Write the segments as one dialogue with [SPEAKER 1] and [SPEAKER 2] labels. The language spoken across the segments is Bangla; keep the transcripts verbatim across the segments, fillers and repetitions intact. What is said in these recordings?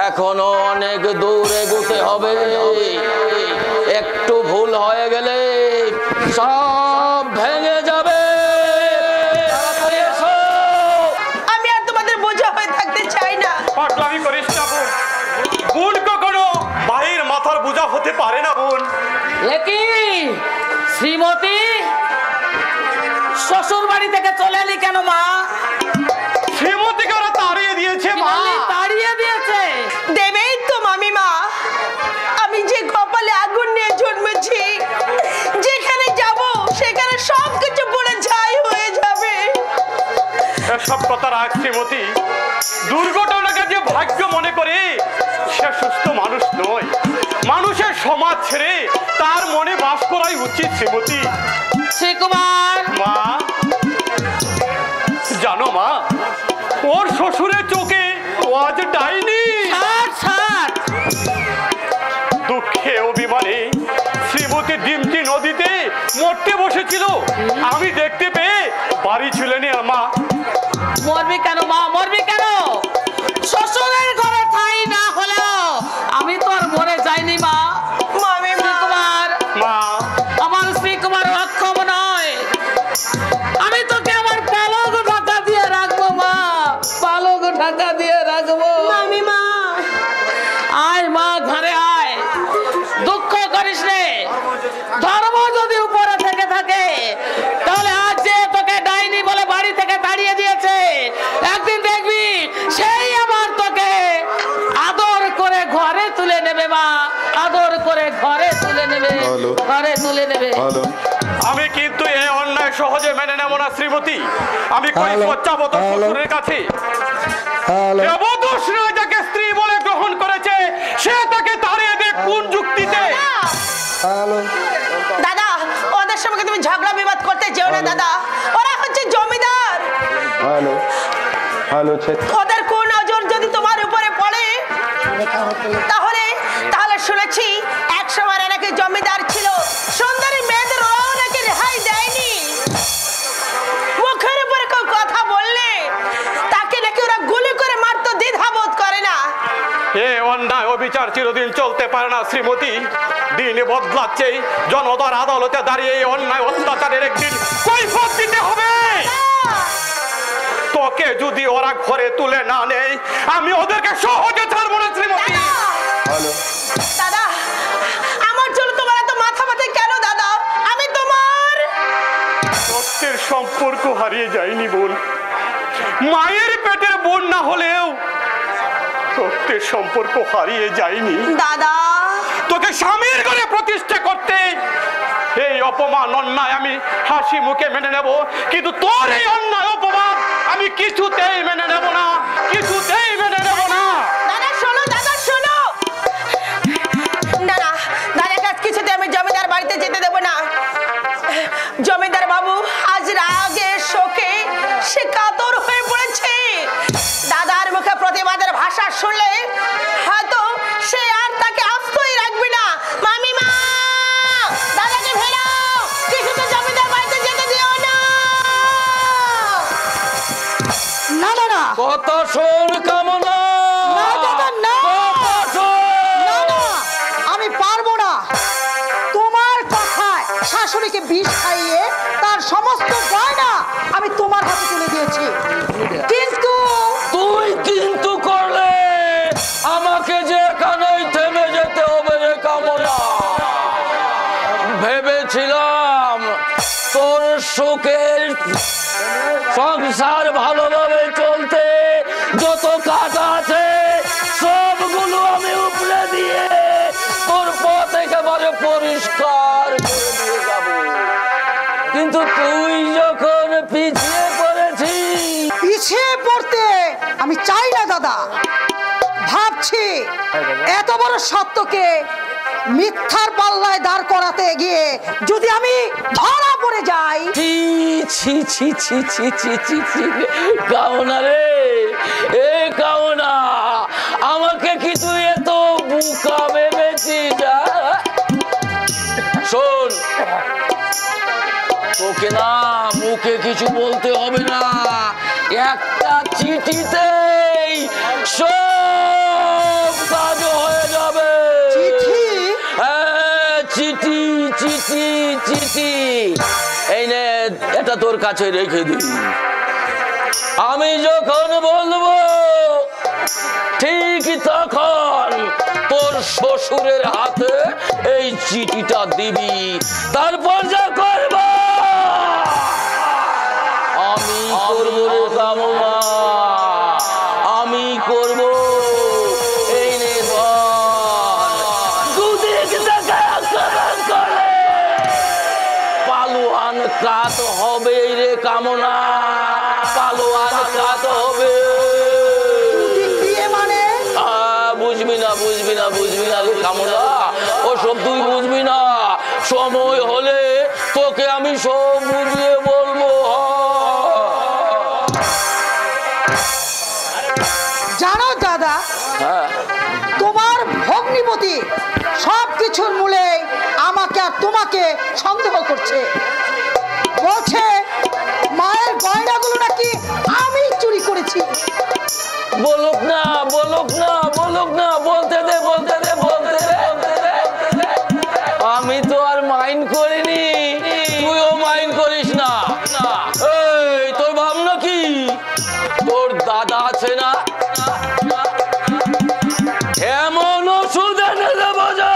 [SPEAKER 1] এখনো অনেক দূর এগোতে হবে। একটু ভুল হয়ে গেলে সব ভেঙে যাবে।
[SPEAKER 2] আমি আর তোমাদের বোঝা হয়ে থাকতে চাই না।
[SPEAKER 3] পাগলামি করিস না বোন। বোন কখনো ভাইয়ের মাথার বোঝা হতে পারে না বোন।
[SPEAKER 1] একই শ্রীমতী, শ্বশুর বাড়ি থেকে চলে এলি কেন মা?
[SPEAKER 3] শ্রীমতীকে ওরা তাড়িয়ে দিয়েছে মা।
[SPEAKER 1] তাড়িয়ে দিয়েছে?
[SPEAKER 2] দেবেই তো মামিমা। আমি যে কপালে আগুন নিয়ে জন্মেছি, যেখানে যাব সেখানে সবকিছু পুড়ে ছাই হয়ে যাবে।
[SPEAKER 3] এসব কথা রাখ শ্রীমতী। দুর্ঘটনাকে যে ভাগ্য মনে করে সে সুস্থ মানুষ নয়। মানুষের সমাজ ছেড়ে তার মনে বাস করাই উচিত শ্রীমতী।
[SPEAKER 1] শ্রীকুমার
[SPEAKER 3] মা জানো মা, ওর শ্বশুরের চোখে ও আজ ডাইনি। দুঃখে অভিমানে শ্রীমতী ডিমটি নদীতে মরতে বসেছিল। আমি দেখতে পেয়ে বাড়ি ছিল না মা।
[SPEAKER 1] মরবি কেন মা, মরবি কেন? শ্বশুরের ঘরে ঠাই না হলেও আমি তো আর মরে যাইনি মা। শ্রীকুমার
[SPEAKER 3] মা,
[SPEAKER 1] আমার শ্রীকুমার অক্ষম নয়। আমি তোকে আমার পালক ঢাকা দিয়ে রাখবো মা, পালক ঢাকা দিয়ে রাখবো।
[SPEAKER 2] মামিমা
[SPEAKER 1] আয় মা, ঘরে আয়। দুঃখ করিস রে। ধর্ম যদি উপরে থেকে থাকে তাহলে আজ যে তোকে ডাইনি বলে বাড়ি থেকে তাড়িয়ে দিয়েছে, একদিন দেখবি সেই আবার তোকে আদর করে ঘরে তুলে নেবে মা, আদর করে ঘরে তুলে নেবে, ঘরে তুলে নেবে।
[SPEAKER 3] আমি কিন্তু এই অন্যায় সহজে মেনে নেব না শ্রীমতী। আমি কই পশ্চাবত শ্বশুরের কাছে দেবদোষ নয়, যাকে স্ত্রী বলে গ্রহণ করেছে সে তাকে তাড়িয়ে দেয় কোন যুক্তিতে?
[SPEAKER 2] দাদা, ওদের সঙ্গে তুমি ঝগড়া বিবাদ করতে যেও না দাদা। ওরা হচ্ছে জমিদার।
[SPEAKER 4] হ্যালো হ্যালো
[SPEAKER 2] ওদের কোন নজর যদি তোমার উপরে পড়ে তাহলে তাহলে শুনেছি এক সময় নাকি জমিদার ছিল, সুন্দরী মেয়েদের ওরাও নাকি রেহাই দেয়নি। মুখের উপরে কেউ কথা বললে তাকে নাকি ওরা গুলি করে মারতো, দ্বিধাবোধ করে না।
[SPEAKER 3] এ অন্যায় অবিচার চিরদিন চলতে পারে না শ্রীমতী। দিনে বদলাচ্ছে, জনতার আদালতে দাঁড়িয়ে এই অন্যায় অত্যাচারের একদিন কৈফিয়ত দিতে হবে। তোকে যদি ওরা ঘরে তুলে না নেয় আমি ওদেরকে সহজে ছাড়বো না শ্রীমতী।
[SPEAKER 2] দাদা, আমার জন্য তোমার এত মাথা ব্যথা কেন দাদা? আমি তোমার
[SPEAKER 3] রক্তের সম্পর্ক হারিয়ে যায়নি বোন। মায়ের পেটের বোন না হলেও রক্তের সম্পর্ক হারিয়ে যায়নি
[SPEAKER 2] দাদা।
[SPEAKER 3] তোকে স্বামীর ঘরে প্রতিষ্ঠা করতে এই অপমান অন্যায় আমি হাসি মুখে মেনে নেব, কিন্তু তোর এই অন্যায় অপমান আমি কিছুতেই মেনে নেব না, কিছুতেই মেনে নেব না।
[SPEAKER 2] দাদা শোনো, দাদা শোনো। না না দাদা, কাজ কিছুতে আমি জমিদার বাড়িতে যেতে দেব না। জমিদার বাবু আজ রাগে শোকে সে কাতর হয়ে পড়েছে। দাদার মুখে প্রতিবাদের ভাষা শুনলে হয়তো সে আর তাকে আস্তই রাখবে না। মামিমা, দাদাকে ফেরাও, কিছুতে জমিদার বাড়িতে যেতে দিও না।
[SPEAKER 1] না না না, কত শোন কামনা।
[SPEAKER 2] না দাদা না, না না, আমি পারবো না। তোমার কথায় শাশুড়িকে বিষ খাইয়ে তার সমস্ত গয়না আমি তোমার হাতে তুলে দিয়েছি, কিন্তু
[SPEAKER 1] তুই কিন্তু করলে আমাকে যে এখানেই থেমে যেতে হবে রে কামনা। ভেবেছিলাম তোর সুখের সংসার ভালোভাবে চলতে যত কাজ আছে সবগুলো আমি উপরে দিয়ে তোর পথ একেবারে পরিষ্কার করে দিয়ে যাব, কিন্তু তুই যখন পিছিয়ে পড়েছিস।
[SPEAKER 2] পিছিয়ে পড়তে আমি চাই না দাদা। ভাবছি এত বড় সত্যকে মিথ্যার পাল্লায় দাঁড় করাতে গিয়ে যদি আমি ধরা পড়ে যাই।
[SPEAKER 1] ছি ছি ছি ছি ছি ছি ছি ছি কামনা রে, এ কামনা, আমাকে কি তুই এত বুকা ভেবেছিস? শোন, তোকে না মুখে কিছু বলতে হবে না, একটা চিঠিতেই সব
[SPEAKER 5] এটা তোর কাছে রেখে দিই। আমি যখন বলবো ঠিক তখন তোর শ্বশুরের হাতে এই চিঠিটা দিবি, তারপর যা করব আমি করব রে কামনা, আমি করব। এই নে পালোয়ান কাত হবে রে কামনা, পালোয়ান কাত হবে।
[SPEAKER 2] মানে
[SPEAKER 5] বুঝবি না বুঝবি না বুঝবি না রে কামনা, ওসব তুই বুঝবি না। সময় হলে তোকে আমি সব বুঝিয়ে বলবো।
[SPEAKER 6] জানো দাদা,
[SPEAKER 5] হ্যাঁ
[SPEAKER 6] তোমার ভগ্নিপতি সব কিছুর মূলে আমাকে আর তোমাকে সন্দেহ করছে। বলছে মায়ের গয়নাগুলো নাকি আমি চুরি করেছি।
[SPEAKER 5] বলুক না বলুক না বলুক না, বলতে দে বলতে দে বলতে দে। আমি তো আর মাইন্ড করিনি, তুইও মাইন্ড করিস না। এই তোর ভাবনা কি, তোর দাদা আছে না, এমন ওষুধ এনে দেবো যে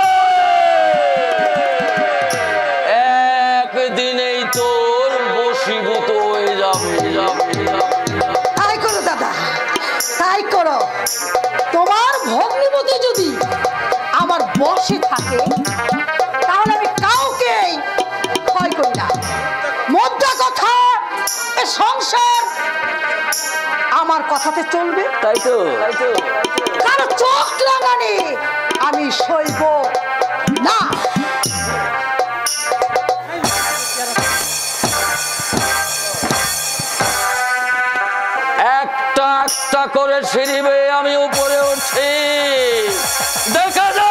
[SPEAKER 5] একদিনেই তোর বশীভূত হয়ে যাবে।
[SPEAKER 6] তাই করো দাদা, তাই করো। তোমার ভগ্নিপতি যদি আমার বশে থাকে তাহলে আমি কাউকে ভয় করি না। মোদ্দা কথা, এ সংসার আমার কথাতে চলবে।
[SPEAKER 5] তাই তো তাই তো
[SPEAKER 6] কারো চোখ লাগানি আমি সইব না।
[SPEAKER 5] একটা একটা করে সিঁড়ি বেয়ে আমি উপরে উঠছি, দেখা যাক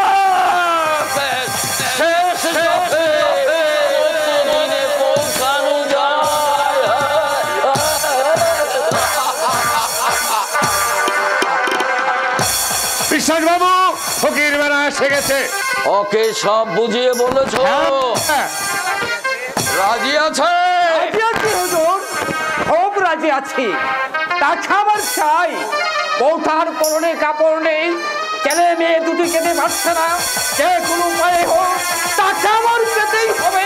[SPEAKER 5] শেষ যখন দিনে পৌঁছানো যায়।
[SPEAKER 4] বিশ্বাস বাবু, ফকির বেড়া এসে গেছে।
[SPEAKER 5] ওকে সব বুঝিয়ে বলেছ? রাজি আছে?
[SPEAKER 3] খুব রাজি আছি। তাছাড়া আমার চাই বৌঠার পরনে কাপড় নেই, ছেলে মেয়ে দুটি খেতে পারছে না, যে কোনো উপায়ে হোক তাকে আমার পেতেই হবে।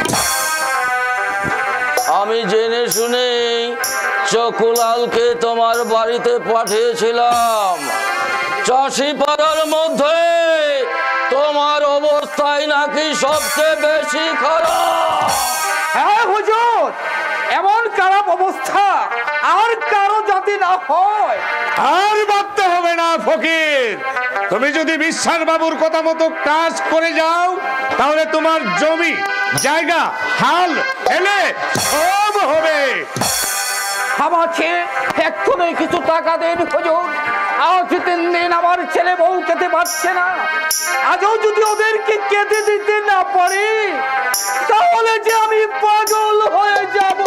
[SPEAKER 5] আমি জেনে শুনে চকুলালকে তোমার বাড়িতে পাঠিয়েছিলাম। চাষি পাড়ার মধ্যে তোমার অবস্থায় নাকি সবচেয়ে বেশি খারাপ।
[SPEAKER 3] হ্যাঁ হুজুর, এমন খারাপ অবস্থা আর কারো যাতে না হয়।
[SPEAKER 4] আর ভাবতে হবে না ফকির, তুমি যদি বিশ্বাস বাবুর কথা মতো কাজ করে যাও তাহলে তোমার জমি জায়গা হাল এলে সব হবে।
[SPEAKER 3] আমাকে এক্ষুনি কিছু টাকা দেন হুজুর। আজ তিন দিন আমার ছেলে বউ খেতে পারছে না, আজও যদি ওদেরকে খেতে দিতে না পারি তাহলে যে আমি পাগল হয়ে যাব।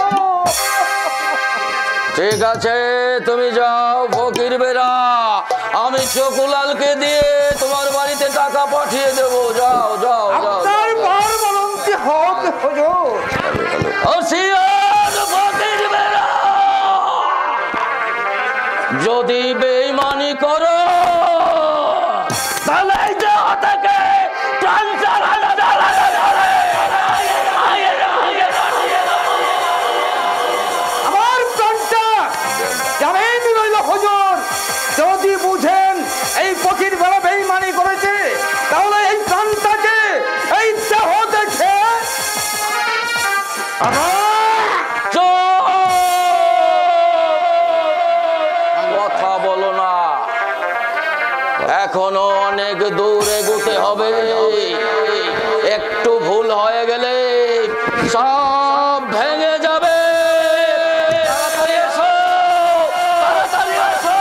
[SPEAKER 5] ঠিক আছে, তুমি যাও ফকির বেড়া, আমি চকুলালকে দিয়ে তোমার বাড়িতে টাকা পাঠিয়ে দেবো। যাও যাও যাও।
[SPEAKER 3] আপনার বার বলন্তি হোক হুজুর।
[SPEAKER 5] হুঁশিয়ার ফকির বেড়া, যদি বেঈমানি করো তাহলে এই দেহ থেকে প্রাণ চালানো চালানো যাবে।
[SPEAKER 3] আমার প্রাণটা জানেন রইল হুজুর, যদি বুঝেন এই ফকির বেড়া বেঈমানি করেছে তাহলে এই প্রাণটাকে এই দেহ দেখে
[SPEAKER 5] কথা বলো না, এখনো অনেক দূর এগোতে হবে। একটু ভুল হয়ে গেলে সব ভেঙে যাবে। তাড়াতাড়ি এসো, তাড়াতাড়ি এসো।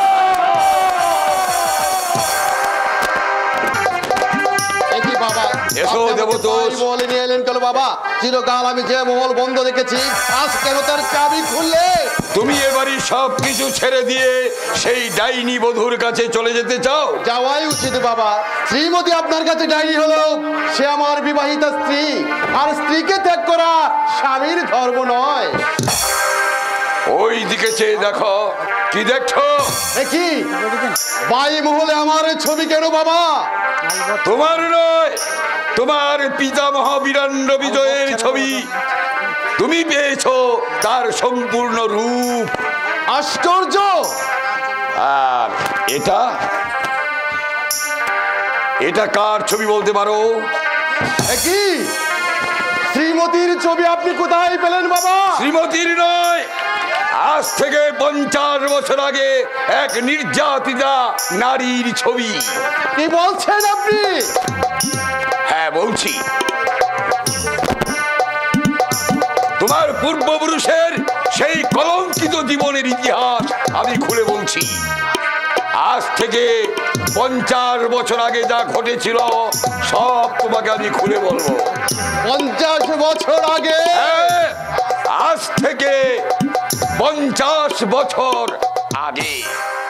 [SPEAKER 7] বাবা
[SPEAKER 4] এসো দেবতোষ।
[SPEAKER 7] বলে নিয়ে এলেন কেন বাবা? বাবা, চিরকাল আমি যে মহল বন্ধ রেখেছি, আজ কেন তার চাবি খুললে?
[SPEAKER 8] তুমি এবারই সব কিছু ছেড়ে দিয়ে সেই ডাইনি বধূর কাছে চলে যেতে চাও?
[SPEAKER 7] যাওয়াই উচিত বাবা। শ্রীমতী আপনার কাছে ডাইনি হলো, সে আমার বিবাহিতা স্ত্রী, আর স্ত্রীকে ত্যাগ করা স্বামীর ধর্ম নয়।
[SPEAKER 8] ওই দিকে চেয়ে দেখো, কি দেখছো?
[SPEAKER 7] কি বাই মহলে আমার ছবি কেন বাবা?
[SPEAKER 8] তোমার নয়, তোমার পিতামহ বীরেন্দ্র বিজয়ের ছবি। তুমি পেয়েছো তার সম্পূর্ণ রূপ।
[SPEAKER 7] আশ্চর্য!
[SPEAKER 8] আর এটা এটা কার ছবি বলতে পারো?
[SPEAKER 7] কি শ্রীমতীর ছবি আপনি কোথায় পেলেন বাবা?
[SPEAKER 8] শ্রীমতীর নয়, আজ থেকে পঞ্চাশ বছর আগে এক নির্যাতিতা নারীর ছবি।
[SPEAKER 7] কি বলছেন আপনি?
[SPEAKER 8] হ্যাঁ বলছি। তোমার পূর্বপুরুষের সেই কলঙ্কিত জীবনের ইতিহাস আমি খুলে বলছি। আজ থেকে পঞ্চাশ বছর আগে যা ঘটেছিল সব তোমাকে আমি খুলে বলবো।
[SPEAKER 7] পঞ্চাশ বছর আগে?
[SPEAKER 8] হ্যাঁ, আজ থেকে পঞ্চাশ বছর আগে।